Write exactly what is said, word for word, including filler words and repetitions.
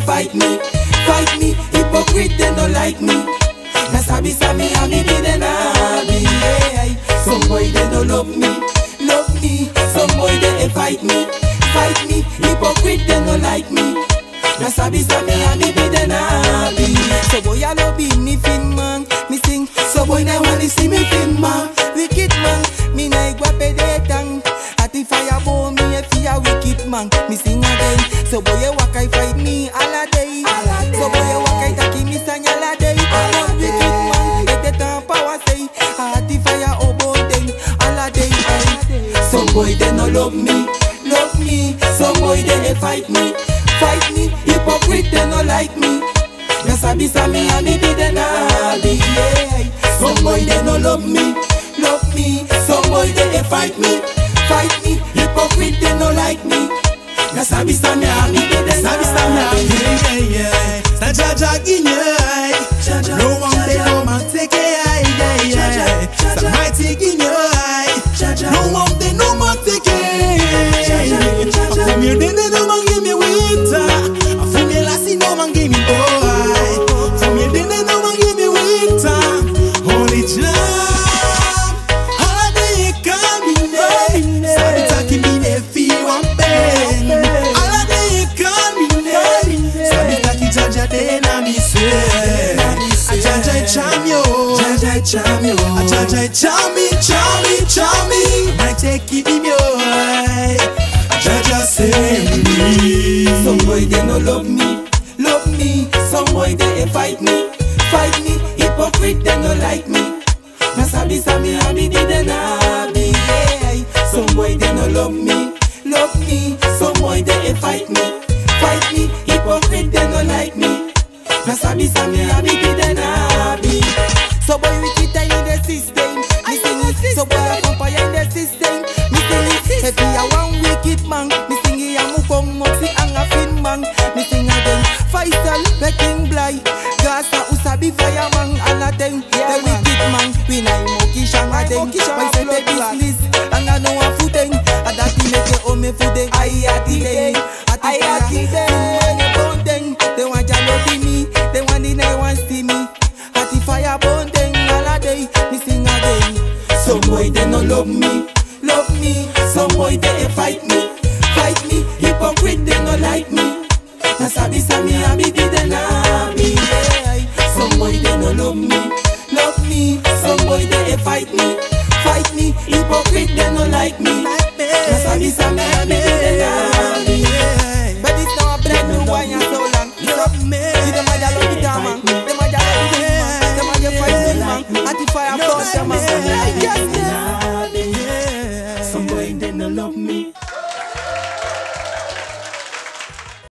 fight me, fight me. Hypocrite they no like me. Na sabi sa me and me be the nabi. Some boy they no love me, love me. Some boy they fight me, fight me. Hypocrite they no like me. Na sabi sa me and me be the nabi. So boy I no be me Fine Mang, me sing. So boy they wanna see me Fine Mang, wicked man. Me na igwape de tang. At the fire burn me if you a wicked man. Me sing again. So boy you walk I fight me all a day. So boy you walk I taki me sang all a day. One wicked man, let the time power say. At the fire oh burn them all a day. Some boy they no love me, love me. Some boy they fight me, fight me. Hypocrite they no like me. Na sabi sa me and me be the nabi. Some boy they no love me, love me. Some boy they fight me, fight me. Hypocrite they no like me. Na sabi sa me and me be the Sabi sa me and me, sa jaja ginyay. No one they no man take it, sa mighty ginyay. No one they no man take it. From your day they no man give me winter. From your last no man give me boy. From your day they no man give me winter. Holy jam, holiday coming day. Sabi taki me ne feel one pain. Holiday coming day. Sabi taki jaja de na mi say. A jaja cham yo, jaja cham yo. A jaja cham me, cham me, cham me. I take it in your eye. A jaja say me. Some boy they no love me, love me. Some boy they fight me, fight me. Hypocrite they no like me. Na sabi sa me and me be the nabi. Some boy they no love me, love me. Some boy they fight me, fight me. Hypocrite they no like me. Na sabi sa me and me be the nabi. So boy we keep in the system. Me sing it. So boy I compare in the system. Me sing it. If you are one wicked man, me sing it. I'm come moxie and a Fine Mang. Me sing again. Faisal betting blind. Gasa usabi fireman and a ten. The wicked man. We na moki shanga den. Why say the business? And I know a footing. And that he make it on me footing. I at the day. I at the day. They want to love me. They want the night want see me. At the fire burn them all a day. Me sing again. Some boy they no love me, love me. Some boy they fight me, fight me. Hypocrite they no like me. Na sabi sa me and me be the nabi. Some boy they no love me, love me. Some boy they fight me, fight me. Hypocrite they no like me. Na sabi sa me and me be the nabi. But it's now a brand new one.